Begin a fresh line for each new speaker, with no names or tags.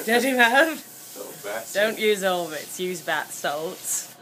Dirty man.
Little bats.
Don't use orbitz, use bath salts.